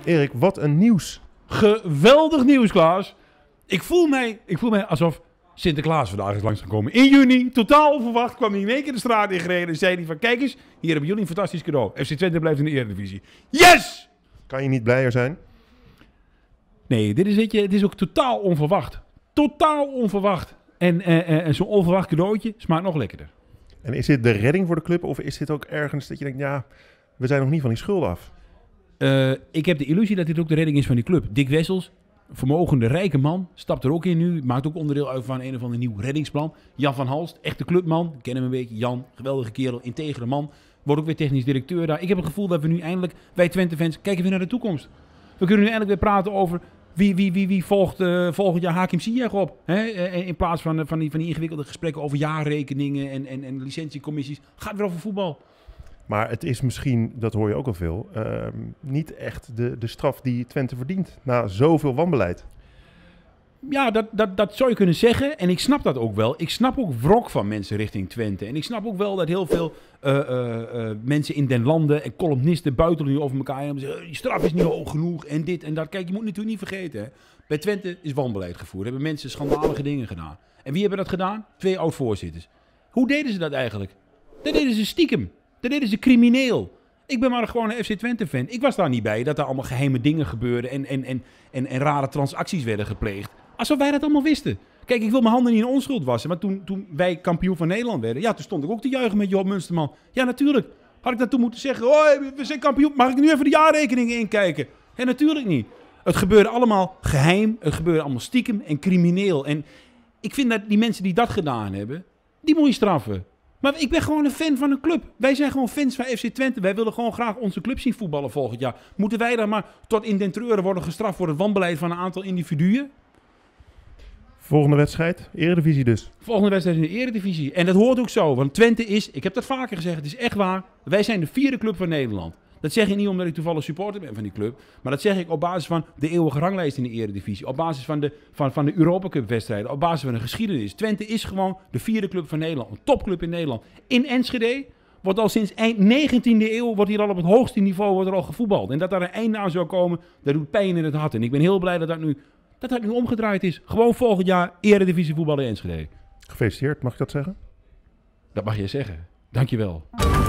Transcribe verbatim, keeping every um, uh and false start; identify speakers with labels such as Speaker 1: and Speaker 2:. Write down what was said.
Speaker 1: Erik, wat een nieuws.
Speaker 2: Geweldig nieuws, Klaas. Ik voel mij, ik voel mij alsof Sinterklaas vandaag is langsgekomen. In juni, totaal onverwacht, kwam hij in één keer de straat ingereden en zei hij van, kijk eens, hier hebben jullie een fantastisch cadeau. F C Twente blijft in de Eredivisie. Yes!
Speaker 1: Kan je niet blijer zijn?
Speaker 2: Nee, dit is, weet je, het is ook totaal onverwacht. Totaal onverwacht. En, uh, uh, zo'n onverwacht cadeautje smaakt nog lekkerder.
Speaker 1: En is dit de redding voor de club of is dit ook ergens dat je denkt, ja, we zijn nog niet van die schulden af?
Speaker 2: Uh, ik heb de illusie dat dit ook de redding is van die club. Dick Wessels, vermogende rijke man, stapt er ook in nu. Maakt ook onderdeel uit van een of ander nieuw reddingsplan. Jan van Halst, echte clubman. Ik ken hem een beetje. Jan, geweldige kerel, integere man. Wordt ook weer technisch directeur daar. Ik heb het gevoel dat we nu eindelijk, wij Twente-fans, kijken weer naar de toekomst. We kunnen nu eindelijk weer praten over wie, wie, wie, wie volgt uh, volgend jaar Hakim Ziyech op. Hè? In plaats van, van, die, van die ingewikkelde gesprekken over jaarrekeningen en, en, en licentiecommissies. Gaat weer over voetbal.
Speaker 1: Maar het is misschien, dat hoor je ook al veel, uh, niet echt de, de straf die Twente verdient na zoveel wanbeleid.
Speaker 2: Ja, dat, dat, dat zou je kunnen zeggen. En ik snap dat ook wel. Ik snap ook wrok van mensen richting Twente. En ik snap ook wel dat heel veel uh, uh, uh, mensen in den landen en columnisten buitelen nu over elkaar en zeggen, die straf is niet hoog genoeg en dit en dat. Kijk, je moet natuurlijk niet vergeten, hè. Bij Twente is wanbeleid gevoerd. Hebben mensen schandalige dingen gedaan. En wie hebben dat gedaan? Twee oud-voorzitters. Hoe deden ze dat eigenlijk? Dat deden ze stiekem. Dat deden ze crimineel. Ik ben maar gewoon een F C Twente-fan. Ik was daar niet bij dat er allemaal geheime dingen gebeurden en, en, en, en, en rare transacties werden gepleegd. Alsof wij dat allemaal wisten. Kijk, ik wil mijn handen niet in onschuld wassen. Maar toen, toen wij kampioen van Nederland werden, ja, toen stond ik ook te juichen met Joop Munsterman. Ja, natuurlijk. Had ik dat toen moeten zeggen, oh, we zijn kampioen, mag ik nu even de jaarrekeningen inkijken? Ja, natuurlijk niet. Het gebeurde allemaal geheim, het gebeurde allemaal stiekem en crimineel. En ik vind dat die mensen die dat gedaan hebben, die moet je straffen. Maar ik ben gewoon een fan van een club. Wij zijn gewoon fans van F C Twente. Wij willen gewoon graag onze club zien voetballen volgend jaar. Moeten wij dan maar tot in den treuren worden gestraft voor het wanbeleid van een aantal individuen?
Speaker 1: Volgende wedstrijd, Eredivisie dus.
Speaker 2: Volgende wedstrijd in de Eredivisie. En dat hoort ook zo, want Twente is, ik heb dat vaker gezegd, het is echt waar. Wij zijn de vierde club van Nederland. Dat zeg ik niet omdat ik toevallig supporter ben van die club. Maar dat zeg ik op basis van de eeuwige ranglijst in de Eredivisie. Op basis van de, van, van de Europa Cup wedstrijden. Op basis van de geschiedenis. Twente is gewoon de vierde club van Nederland. Een topclub in Nederland. In Enschede wordt al sinds eind negentiende eeuw wordt hier al op het hoogste niveau wordt er al gevoetbald. En dat daar een einde aan zou komen, dat doet pijn in het hart. En ik ben heel blij dat dat nu, dat dat nu omgedraaid is. Gewoon volgend jaar Eredivisie voetballen in Enschede.
Speaker 1: Gefeliciteerd, mag ik dat zeggen?
Speaker 2: Dat mag je zeggen. Dankjewel.